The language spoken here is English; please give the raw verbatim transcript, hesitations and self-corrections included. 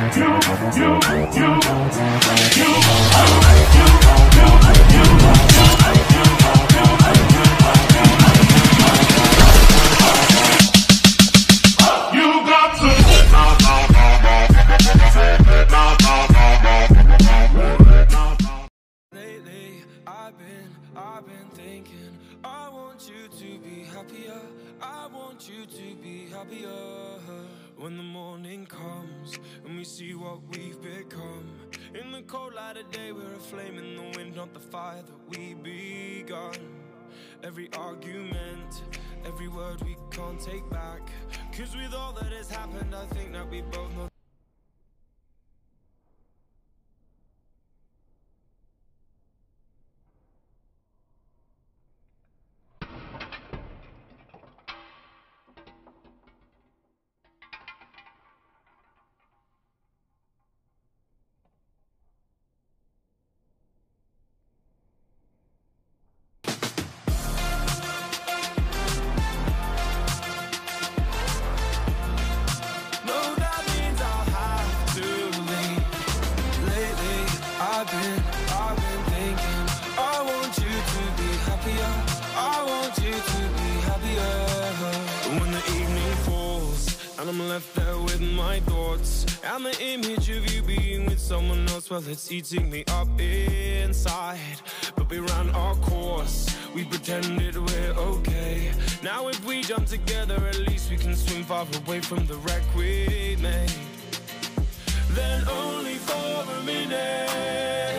I've been thinking, I want you to be happier, I want you to be happier. When the morning comes and we see what we've become, in the cold light of day we're a flame in the wind, not the fire that we begun. Every argument, every word we can't take back, 'cause with all that has happened I think that we both know. I've been, I've been thinking, I want you to be happier, I want you to be happier. When the evening falls and I'm left there with my thoughts, and the image of you being with someone else, well, it's eating me up inside. But we ran our course, we pretended we're okay. Now if we jump together, at least we can swim far away from the wreck we made. Then only for a minute